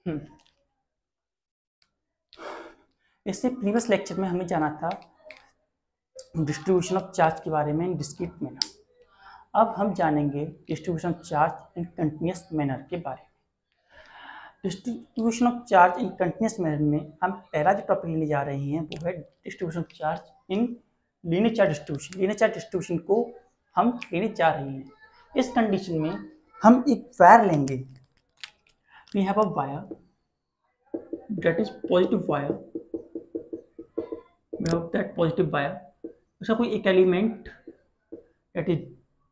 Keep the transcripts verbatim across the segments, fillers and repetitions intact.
हम्म इससे previous lecture में हमें जाना था डिस्ट्रीब्यूशन ऑफ चार्ज के बारे में इन डिस्क्रीट मैनर। अब हम जानेंगे distribution of charge in continuous manner के बारे में। Distribution of charge in continuous manner में हम पहला जो टॉपिक लेने जा रहे हैं वो है distribution of charge in linear charge distribution. Linear charge distribution को हम लेने जा रहे हैं। इस कंडीशन में हम एक वायर लेंगे। We have a wire that is positive wire, we have that positive wire, उसका कोई एक element that is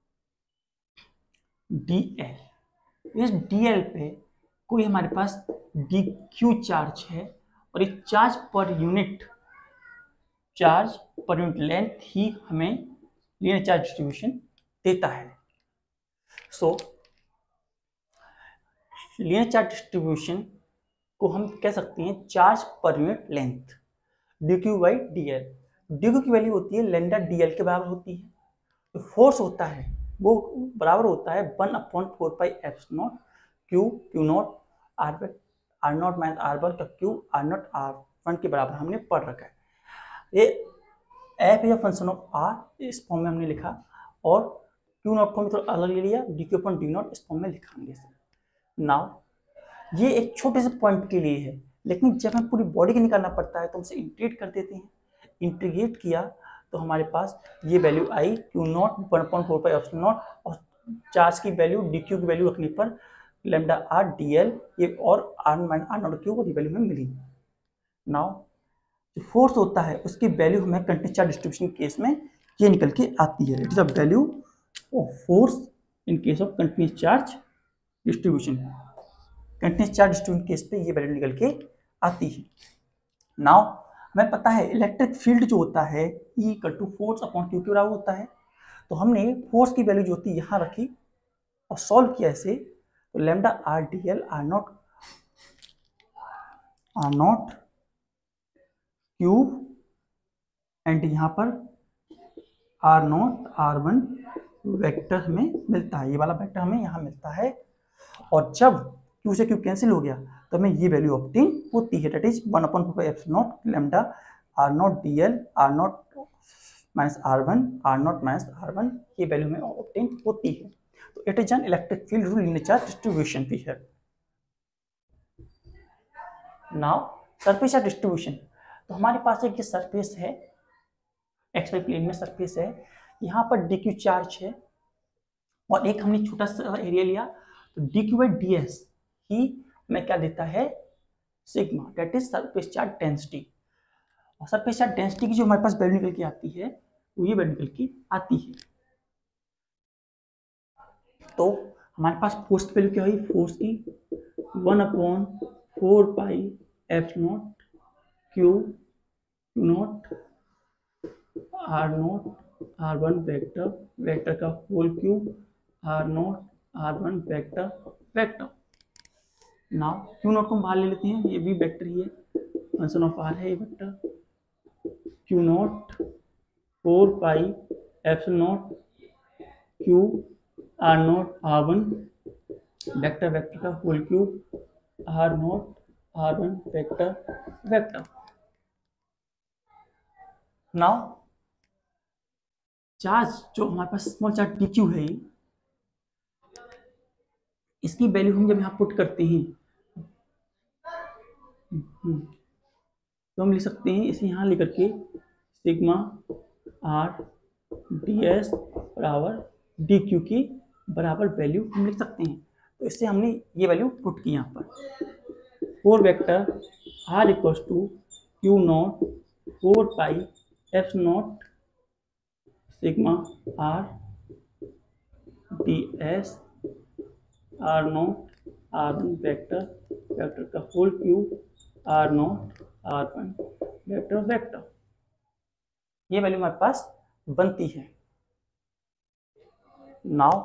D L. इस डी एल पे कोई हमारे पास डी क्यू चार्ज है और ये charge per unit charge per unit length ही हमें लीनियर चार्ज डिस्ट्रीब्यूशन देता है। सो लीनियर चार्ज डिस्ट्रीब्यूशन को हम कह सकते हैं charge per unit length D Q by D L. D Q की वैल्यू होती है लेंडा डी एल के बराबर होती है। तो फोर्स होता है वो बराबर होता है one upon four pi F not Q Q not R R not minus R one का Q R not R one के बराबर हमने पढ़ रखा है। ये एफ या फंक्शन ऑफ आर इस फॉर्म में हमने लिखा और क्यू नॉट को थोड़ा अलग ले लिया, D Q upon D not इस फॉर्म में लिखा हमने। नाउ ये एक छोटे से पॉइंट के लिए है, लेकिन जब हमें पूरी बॉडी का निकालना पड़ता है तो हम उसे इंटीग्रेट कर देते हैं। इंटीग्रेट किया तो हमारे पास ये वैल्यू आई Q not one point four five epsilon not और चार्ज की वैल्यू डी क्यू की वैल्यू रखने पर लैम्डा आर डी एल ये और R minus R not Q की वैल्यू हमें मिली। नाउ जो फोर्स होता है उसकी वैल्यू हमें कंटिन्यूस चार्ज डिस्ट्रीब्यूशन केस में ये निकल के आती है। It is a value of force in case of continuous charge distribution. Continuous charge distribution case पे ये वैल्यू निकल के आती है। नाउ हमें पता है इलेक्ट्रिक फील्ड जो होता है E equal to force upon Q के बराबर होता है। तो हमने फोर्स की वैल्यू जो होती है यहाँ रखी और सॉल्व किया इसे, तो lambda R D L R not R not Q and यहाँ पर R not R one vector हमें मिलता है। ये वाला वेक्टर हमें यहाँ मिलता है और जब क्यू से क्यू कैंसिल हो गया तो हमें ये वैल्यू ऑब्टेन होती है। That is one upon four F not lambda R not D L R not minus R one R not minus R one ये वैल्यू में ऑब्टेन होती है। तो it is an electric field rule linear charge distribution भी है। Now surface charge distribution. तो हमारे पास एक ये सरफेस है, एक्स वाई प्लेन में सरफेस है, यहाँ पर डी क्यू चार्ज है और एक हमने छोटा सा एरिया लिया तो D Q by D S ही हमें क्या देता है sigma, that is surface charge density. और सरफेस चार्ज डेंसिटी की जो हमारे पास वैल्यू निकल के आती है वो ये वैल्यू निकल के आती है। तो हमारे पास फोर्स की वैल्यू क्या हुई, फोर्स की one upon four pi F not Q Q not R not R one vector vector का whole cube R not R one vector vector. Now Q not को हम बाहर ले लेते हैं, ये भी वेक्टर ही है, फंक्शन ऑफ आर है ये vector. Q not four pi epsilon not Q R not R one vector vector का whole cube R not R one vector vector. Now charge जो हमारे पास स्मॉल चार्ज डी क्यू है इसकी value हम जब यहाँ पुट करते हैं तो हम लिख सकते हैं इसे यहाँ लेकर के सिग्मा आर डी एस बराबर डी क्यू की बराबर वैल्यू हम लिख सकते हैं। तो इससे हमने ये वैल्यू पुट की यहाँ पर force vector R equals to Q not four pi F not sigma R D S R not R one vector vector का whole cube R not R one vector vector. ये value हमारे पास बनती है। Now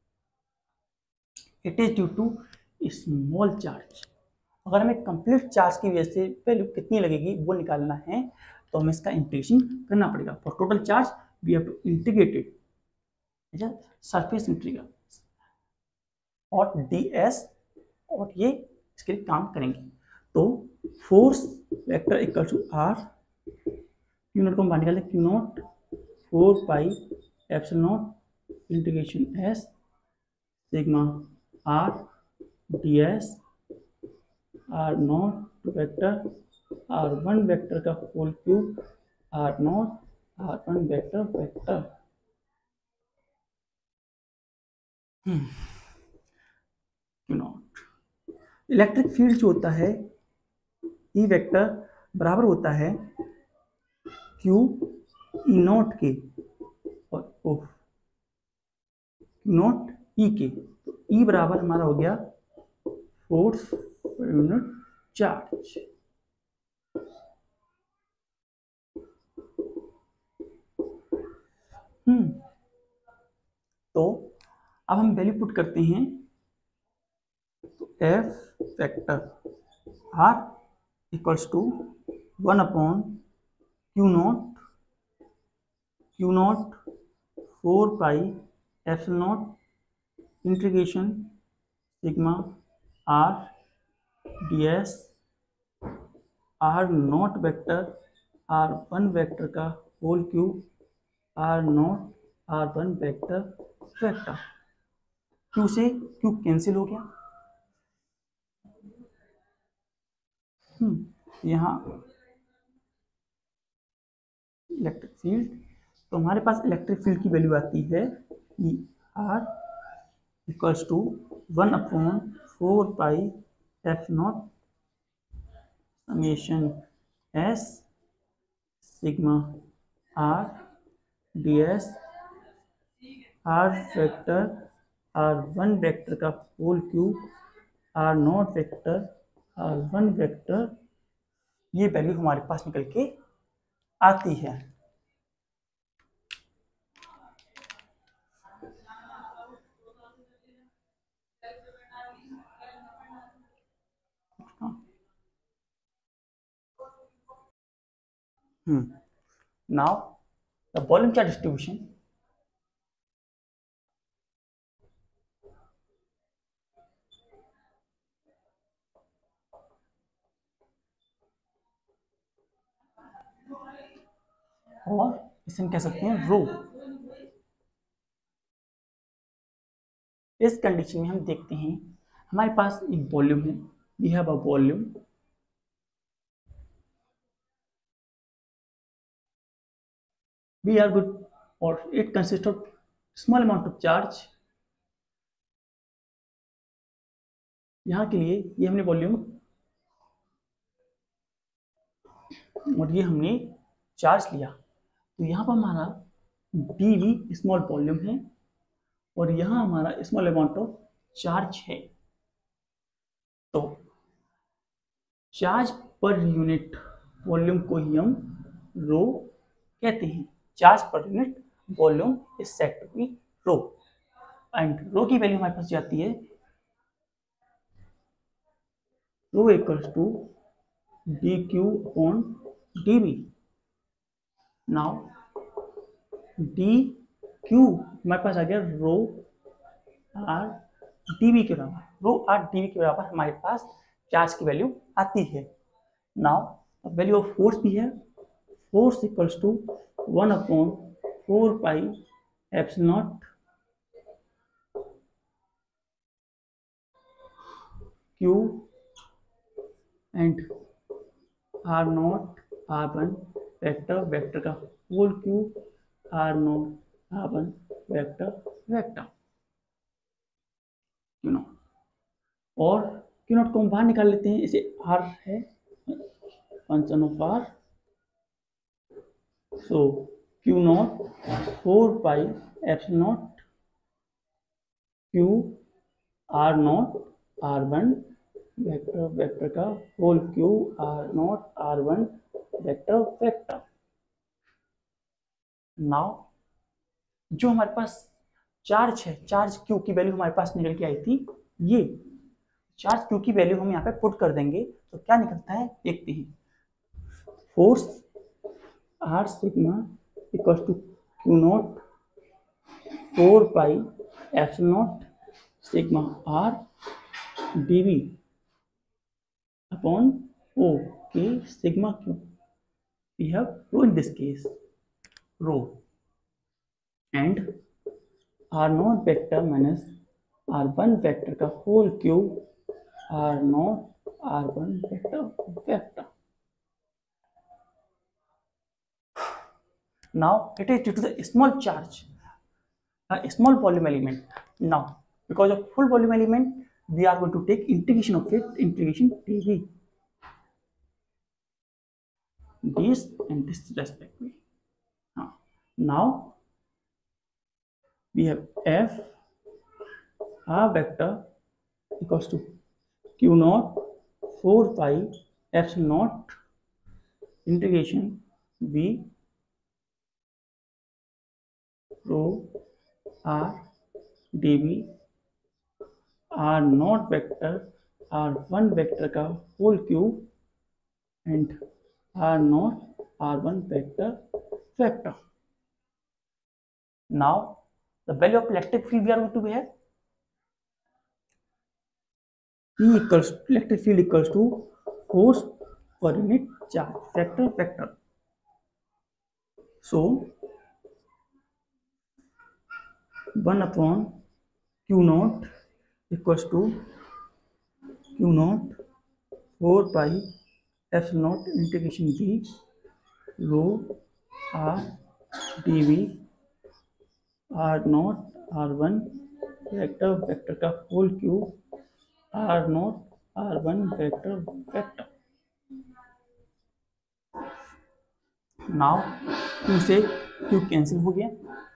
it is due to small charge. अगर हमें complete charge की वजह से वैल्यू कितनी लगेगी वो निकालना है तो हमें इसका इंटीग्रेशन करना पड़ेगा। For total charge we have to integrate it surface integral और डी एस और ये इसके लिए काम करेंगे। तो force vector equal to R, Q not को हम बाहर निकालें, Q not four pi epsilon not integration S sigma R D S R not vector R one vector का whole cube R not R one vector vector Q not. Electric field जो होता है E vector बराबर होता है Q E not के और O Q not ई के। तो ई बराबर हमारा हो गया फोर्स पर यूनिट चार्ज। हम्म तो अब हम वैल्यू पुट करते हैं। तो F vector R equals to one upon Q not Q not four pi epsilon not integration sigma R D S R not vector R one vector का whole cube R not R one vector vector. Q से Q cancel हो गया। Hmm यहाँ electric field, तो हमारे पास electric field की value आती है E R equals to one upon four pi F not summation S sigma R D S R vector R one vector का whole cube R not vector R one vector. ये value हमारे पास निकल के आती है। Hmm. Now the volume charge distribution. और इसे हम कह सकते हैं रो। इस कंडीशन में हम देखते हैं हमारे पास एक वॉल्यूम है, we have a volume we are good or it consists of small amount of charge। यहाँ के लिए ये हमने वॉल्यूम और ये हमने चार्ज लिया, तो यहाँ पर हमारा dv स्मॉल वॉल्यूम है और यहाँ हमारा स्मॉल अमाउंट ऑफ चार्ज है। तो चार्ज पर यूनिट वॉल्यूम को ही हम रो कहते हैं। Charge per unit volume is said to be rho and rho की वैल्यू हमारे पास जाती है rho equals to D Q upon D V. Now D Q हमारे पास आ गया रो आर डी वी के बराबर। रो आर डी वी के बराबर हमारे पास चार्ज की वैल्यू आती है। नाउ वैल्यू ऑफ फोर्स भी है, force equals to one upon four pi epsilon not Q and R not R one vector vector का whole cube R not R one vector vector Q not. और Q not को हम बाहर निकाल लेते हैं, इसे आर है function of R. So Q not four pi epsilon not Q R not R one vector vector का whole cube R not R one vector vector. Now जो हमारे पास चार्ज है, चार्ज क्यू की वैल्यू हमारे पास निकल के आई थी, ये चार्ज क्यू की वैल्यू हम यहाँ पे पुट कर देंगे तो क्या निकलता है देखते हैं। Force R sigma equal to Q not four pi epsilon not sigma R DV upon O, K sigma Q. We have rho in this case, rho, and R naught vector minus R one vector का whole cube, R naught R one vector vector. Now it is due to the small charge, a small volume element. Now because of full volume element, we are going to take integration of it, integration dv, this and this respectively. Now we have f r vector equals to q naught four pi epsilon naught integration v rho r dv r naught vector r one vector का whole cube and r naught r one vector vector. Now the value of electric field we are going to have E equals electric field equals to force per unit charge vector vector. So one upon q naught equals to q naught four pi epsilon naught integration v rho r dv r naught r one vector vector का whole cube r naught r one vector vector. Now q से q cancel हो गया,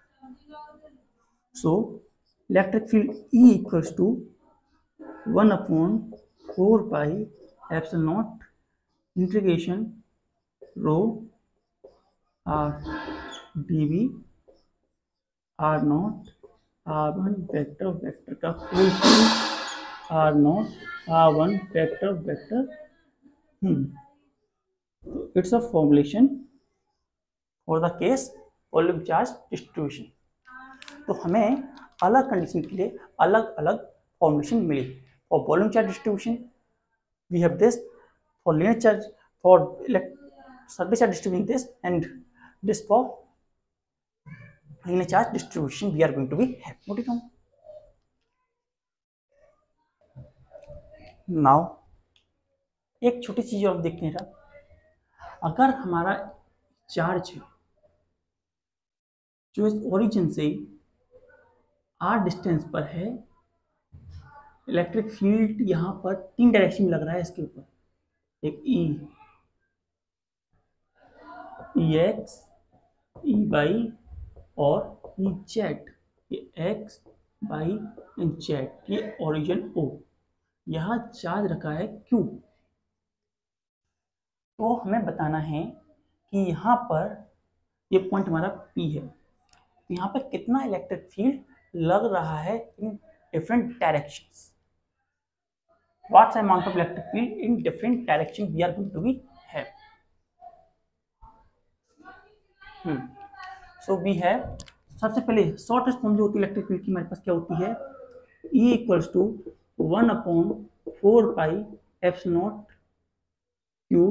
so electric field E equals to one upon four pi epsilon naught integration rho r dv r naught r one vector vector का whole cube r naught r one vector vector. hmm. It's a formulation for the case volume charge distribution. तो हमें अलग condition के लिए अलग अलग formulation मिली. For volume charge distribution we have this, for linear charge, for surface charge distribution this, and this for linear charge distribution we are going to be have. Note it down. Now एक छोटी चीज और देखते हैं, अगर हमारा charge जो इस ओरिजिन से आर डिस्टेंस पर है, इलेक्ट्रिक फील्ड यहाँ पर तीन डायरेक्शन में लग रहा है इसके ऊपर, एक ई ई एक्स ई वाई और ई जेड, ये एक्स वाई एंड जेड, ये ओरिजिन ओ, यहाँ चार्ज रखा है क्यू. तो हमें बताना है कि यहाँ पर ये पॉइंट हमारा पी है, यहाँ पर कितना इलेक्ट्रिक फील्ड लग रहा है in different directions. What's the amount of electric field in different direction we are going to be have? hmm. So we have, सबसे पहले शॉर्टेस्ट फॉर्म जो होती है इलेक्ट्रिक फील्ड की हमारे पास क्या होती है, E equals to one upon four pi epsilon not Q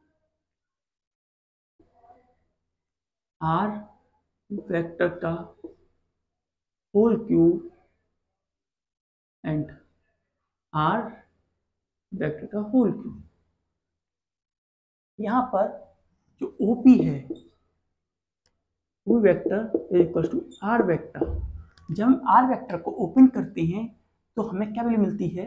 R vector का whole cube and R vector का होल क्यूब. यहाँ पर जो ओपी है वो vector equal to R vector. जब हम आर वेक्टर को ओपन करते हैं तो हमें क्या वैल्यू मिलती है,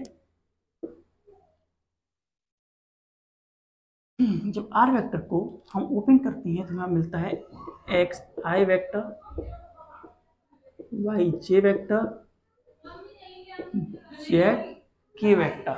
जब आर वेक्टर को हम ओपन करते हैं तो हमें मिलता है X I vector, Y J vector, Z K vector,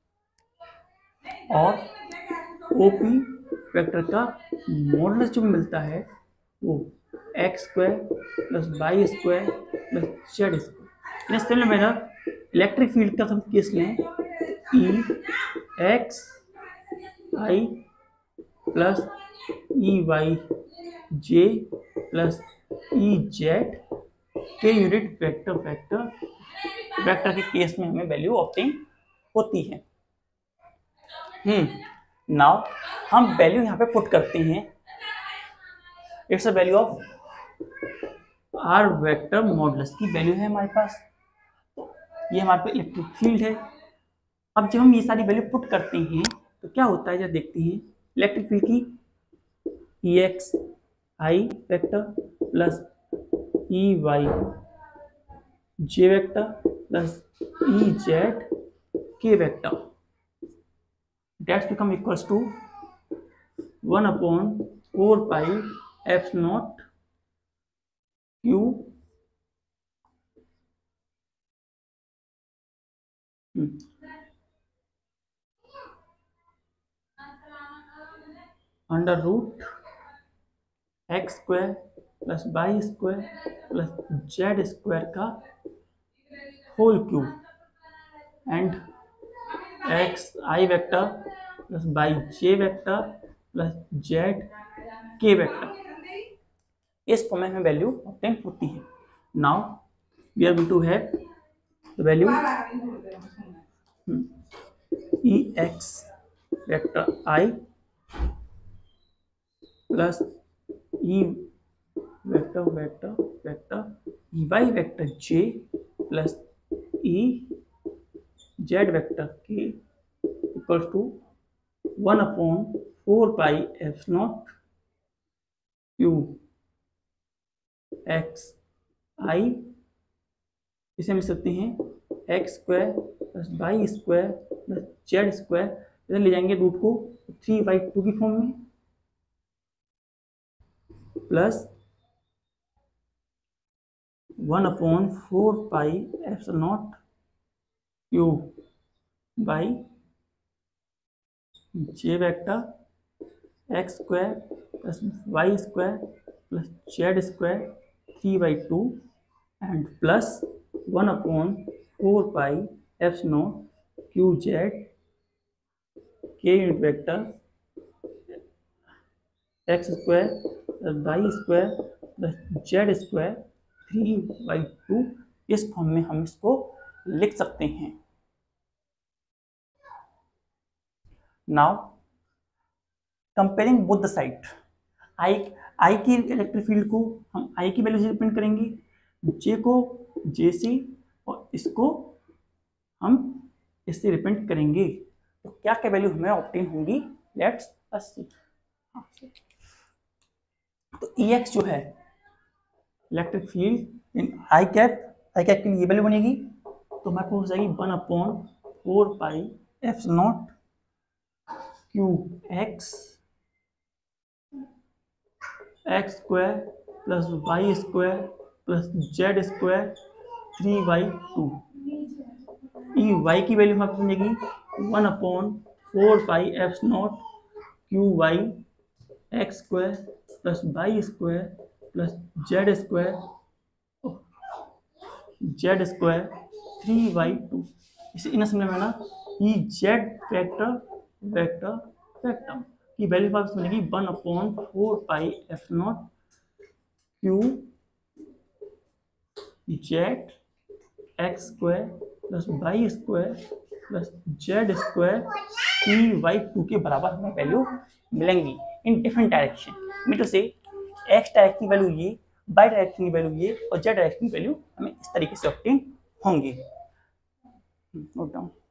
और ओपी वेक्टर का मॉडुलस जो मिलता है वो X square plus Y square plus Z square. इस तरह मेरा इलेक्ट्रिक फील्ड का हम केस लें, E X I plus E Y J plus E Z K unit vector vector vector के केस में हमें वैल्यू ऑब्टेन होती है. हम्म नाउ हम वैल्यू यहाँ पे पुट करते हैं। It's a value of R vector modulus की वैल्यू है हमारे पास, तो ये हमारे पास इलेक्ट्रिक फील्ड है। अब जब हम ये सारी वैल्यू पुट करते हैं तो क्या होता है, जब देखते हैं इलेक्ट्रिक फील्ड की E X I vector plus E Y J vector plus E Z K vector that's become equals to one upon four pi F not Q under root X square plus Y square plus Z square का whole cube and X I vector plus Y J vector plus Z K vector. इस format में value obtain होती है। Now we are going to have the value E x vector I plus E vector vector vector E Y vector J plus E Z vector K equal to one upon four pi F not Q X I, इसे हम लिख सकते हैं X square plus Y square plus Z square, इधर ले जाएंगे root को three by two की फॉर्म में plus one upon four pi F not Q by J vector X square plus Y square plus Z square three by two and plus one upon four pi F not Q Z K unit vector X square plus Y square plus Z square three by two. इस form में हम इसको लिख सकते हैं। Now comparing both the side, I I की electric field को हम आई की वैल्यू से रिप्रेजेंट करेंगे, जे को जे से, और इसको हम इससे रिप्रेजेंट करेंगे। तो क्या क्या वैल्यू हमें ऑब्टेन होंगी, लेट्स सी। तो ई एक्स जो है electric field in I cap, I cap के लिए ये वैल्यू बनेगी, तो हमारे पास हो जाएगी one upon four pi F not Q X X square plus Y square plus Z square three by two. E Y की वैल्यू हमारे पास बनेगी one upon four pi F not Q Y X square plus Y square plus Z square Z square three by two. इसे इन assembly में ना E Z vector vector vector की value पास बनेगी one upon four pi F not Q Z X square plus Y square plus Z square three by two के बराबर हमें वैल्यू मिलेंगी इन डिफरेंट डायरेक्शन में। तो से एक्स डायरेक्शन की वैल्यू ये, वाई डायरेक्शन की वैल्यू ये, और जेड डायरेक्शन की वैल्यू हमें इस तरीके से ऑब्टेन होंगे। Note down.